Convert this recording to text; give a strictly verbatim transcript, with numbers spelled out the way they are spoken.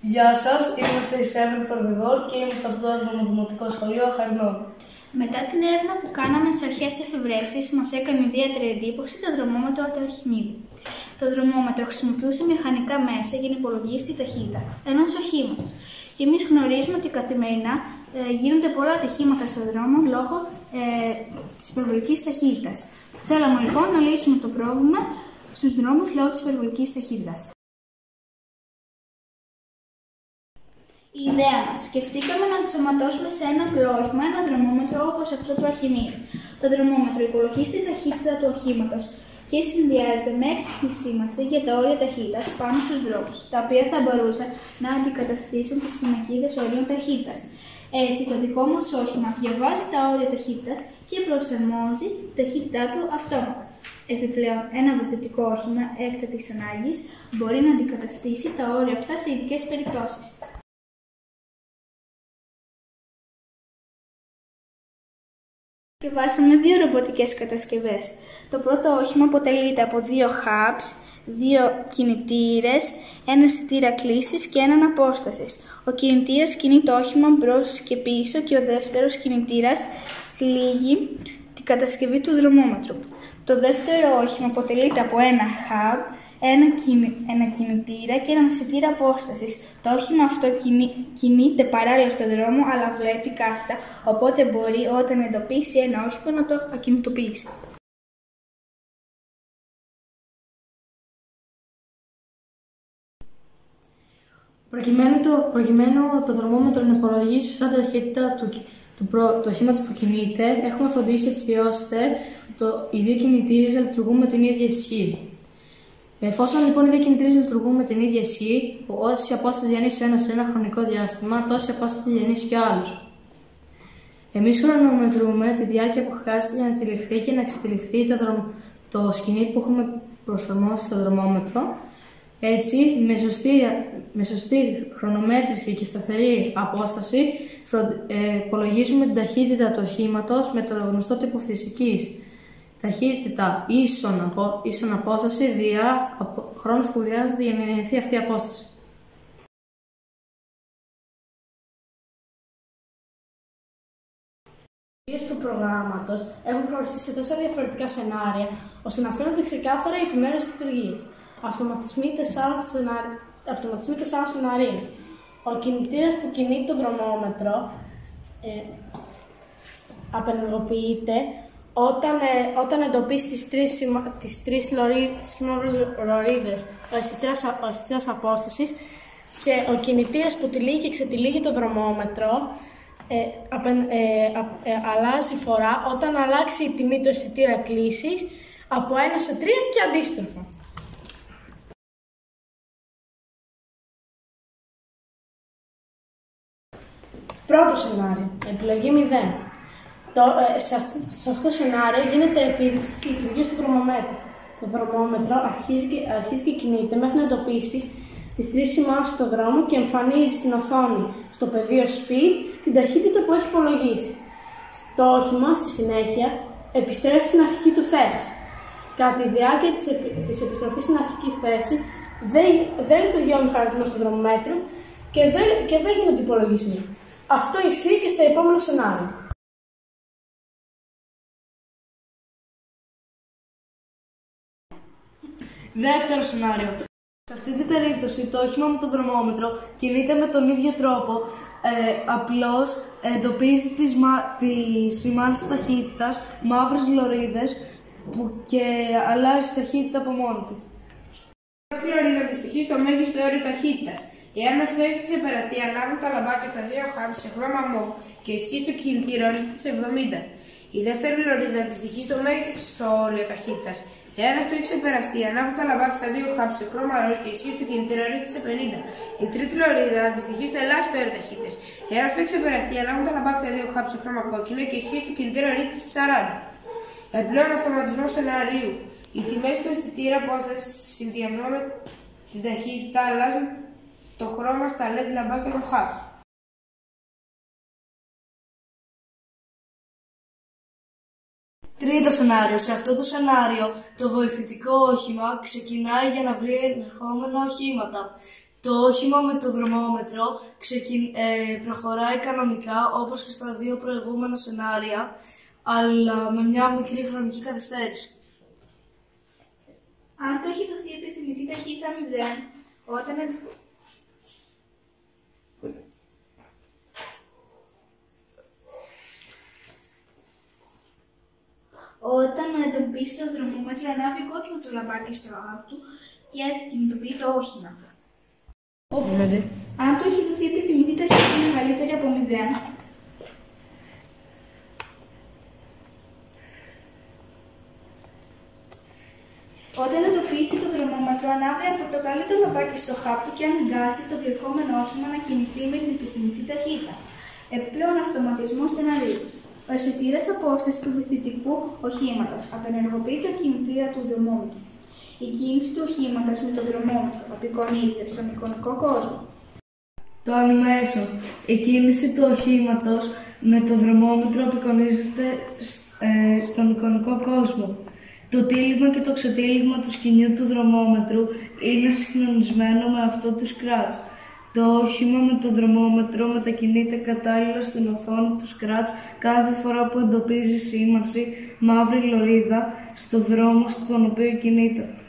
Γεια σας, είμαστε η Seven for the World και είμαστε από το έβδομο Δημοτικό Σχολείο Αχαρνών. Μετά την έρευνα που κάναμε στις αρχές εφευρέσεις, μας έκανε ιδιαίτερη εντύπωση το δρομόμετρο του Αρχιμίδη. Το δρομόμετρο χρησιμοποιούσε μηχανικά μέσα για να υπολογίσει τη ταχύτητα ενός οχήματος. Και εμείς γνωρίζουμε ότι καθημερινά ε, γίνονται πολλά ατυχήματα στον δρόμο λόγω ε, της υπερβολικής ταχύτητας. Θέλαμε λοιπόν να λύσουμε το πρόβλημα στους δρόμους λόγω της υπερβολικής ταχύτητας. Η ιδέα μας: σκεφτήκαμε να ενσωματώσουμε σε ένα απλό όχημα ένα δρομόμετρο όπως αυτό του Αρχιμίδη. Το δρομόμετρο υπολογίζει τη ταχύτητα του οχήματος και συνδυάζεται με έξυπνη σήμανση για τα όρια ταχύτητας πάνω στους δρόμους, τα οποία θα μπορούσαν να αντικαταστήσουν τις πινακίδες όριων ταχύτητας. Έτσι, το δικό μας όχημα διαβάζει τα όρια ταχύτητας και προσαρμόζει τη ταχύτητά του αυτόματα. Επιπλέον, ένα βοηθητικό όχημα έκτακτης ανάγκης μπορεί να αντικαταστήσει τα όρια αυτά σε ειδικές περιπτώσεις. Βάσαμε δύο ρομποτικές κατασκευές. Το πρώτο όχημα αποτελείται από δύο hubs, δύο κινητήρες, ένα αισθητήρα κλίσης και έναν απόστασης. Ο κινητήρας κινεί το όχημα μπρος και πίσω και ο δεύτερος κινητήρας θλίγει την κατασκευή του δρομόμετρου. Το δεύτερο όχημα αποτελείται από ένα hub, ένα, κινη, ένα κινητήρα και έναν αισθητήρα απόστασης. Το όχημα αυτό κινεί, κινείται παράλληλα στον δρόμο, αλλά βλέπει κάθετα, οπότε μπορεί όταν εντοπίσει ένα όχημα να το ακινητοποιήσει. Προκειμένου το, προκειμένου το δρομόμετρο να υπολογίσει σωστά τη ταχύτητα του, του, του, του οχήματος που κινείται, έχουμε φροντίσει έτσι ώστε το, οι δύο κινητήρες να λειτουργούν με την ίδια ισχύ. Εφόσον λοιπόν οι δύο κινητήρες λειτουργούν με την ίδια ισχύ, όση απόσταση διανύσει ο ένας σε ένα χρονικό διάστημα, τόση απόσταση διανύσει και ο άλλος. Εμείς χρονομετρούμε τη διάρκεια που χρειάζεται για να τυλιχθεί και να εξετυλιχθεί το, δρομ... το σκηνή που έχουμε προσαρμόσει στο δρομόμετρο. Έτσι, με σωστή, με σωστή χρονομέτρηση και σταθερή απόσταση, φρον... ε, υπολογίζουμε την ταχύτητα του οχήματος με το γνωστό τύπο φυσικής. Ταχύτητα ίσον, απο, ίσον απόσταση διά απο, χρόνος που χρειάζεται για να γεννηθεί αυτή η απόσταση. Οι του προγράμματος έχουν χωριστεί σε τέσσερα διαφορετικά σενάρια, ώστε να φαίνονται ξεκάθαρα οι επιμέρους λειτουργίες. Αυτοματισμοί τεσσάρων σενάρι... σενάριων. Ο κινητήρας που κινεί το δρομόμετρο ε, απενεργοποιείται Όταν, ε, όταν εντοπίσει τις τρεις, τις τρεις λωρίδες ο αισθητήρας απόστασης και ο κινητήρας που τυλίγει και ξετυλίγει το δρομόμετρο ε, απεν, ε, ε, αλλάζει φορά όταν αλλάξει η τιμή του αισθητήρα κλίσης από ένα σε τρία και αντίστροφα. Πρώτο σενάριο. Επιλογή μηδέν. Το, ε, σε, αυτό, σε αυτό το σενάριο γίνεται επίδειξη της λειτουργίας του δρομομέτρου. Το δρομόμετρο αρχίζει και, αρχίζει και κινείται μέχρι να εντοπίσει τις τρεις σημάνσεις στον δρόμο και εμφανίζει στην οθόνη στο πεδίο speed την ταχύτητα που έχει υπολογίσει. Το όχημα στη συνέχεια επιστρέφει στην αρχική του θέση. Κατά τη διάρκεια της, επι, της επιστροφής στην αρχική θέση δεν, δεν λειτουργεί ο μηχανισμός του δρομομέτρου και δεν, και δεν γίνονται υπολογισμοί. Αυτό ισχύει και στα επόμενα σενάρια. Δεύτερο σενάριο. Σε αυτή την περίπτωση το όχημα με το δρομόμετρο κινείται με τον ίδιο τρόπο, ε, απλώς εντοπίζει τις, τις σημάνσεις ταχύτητας, μαύρες λωρίδες που και αλλάζει ταχύτητα από μόνο του. Η πρώτη λωρίδα αντιστοιχεί στο μέγιστο όριο ταχύτητας. Εάν αυτό έχει ξεπεραστεί, ανάβουν τα λαμπάκια στα δύο hubs σε χρώμα μοβ και ισχύει στο κινητήρα ορίζεται σε εβδομήντα. Η δεύτερη λωρίδα αντιστοιχεί στο μέγιστο όριο ταχύτητας. Εάν αυτό έχει ξεπεραστεί, ανάβουν τα λαμπάκια στα δύο hubs σε χρώμα ροζ και ισχύει στο κινητήρα ορίζεται σε πενήντα. Η τρίτη λωρίδα αντιστοιχεί στο ελάχιστο όριο ταχύτητας. Εάν αυτό έχει ξεπεραστεί, ανάβουν τα λαμπάκια στα δύο hubs σε χρώμα κόκκινο και ισχύει στο κινητήρα ορίζεται σε σαράντα. Επιπλέον, αυτοματισμό σενάριου. Οι τιμές του αισθητήρα απόσταση συνδυασμό με την ταχύτητα αλλάζουν το χρώμα στα ελ ι ντι λαμπάκια των hubs. Τρίτο σενάριο. Σε αυτό το σενάριο το βοηθητικό όχημα ξεκινάει για να βρει ενερχόμενα οχήματα. Το όχημα με το δρομόμετρο ξεκι... ε, προχωράει κανονικά όπως και στα δύο προηγούμενα σενάρια, αλλά με μια μικρή χρονική καθυστέρηση. Αν το έχει δοθεί επιθυμητή ταχύτητα μηδέν, όταν, ε... όταν εντοπίσει το δρομόμετρο ανάβει κόκκινο το λαμπάκι στο άρθρο του και κινητοποιεί το όχημα. Αν το έχει δοθεί επιθυμητή ταχύτητα μεγαλύτερη από μηδέν, όταν εντοπίσει το δρομόμετρο, ανάβει από το καλύτερο λαμπάκι στο χάπ του και αναγκάζει το διερχόμενο όχημα να κινηθεί με την επιθυμητή ταχύτητα. Επιπλέον αυτοματισμό σεναρίου. Ο αισθητήρας απόστασης του βοηθητικού οχήματος απενεργοποιεί το κινητήρα του δρομόμετρου. Η κίνηση του οχήματος με το δρομόμετρο απεικονίζεται στον εικονικό κόσμο. Το ανημέσο. Η κίνηση του οχήματος με το δρομόμετρο απεικονίζεται ε, στον εικονικό κόσμο. Το τύλιγμα και το ξετύλιγμα του σκηνιού του δρομόμετρου είναι συγχρονισμένο με αυτό του Scratch. Το όχημα με το δρομόμετρο μετακινείται κατάλληλα στην οθόνη του Scratch κάθε φορά που εντοπίζει σήμανση μαύρη λωρίδα στο δρόμο στον οποίο κινείται.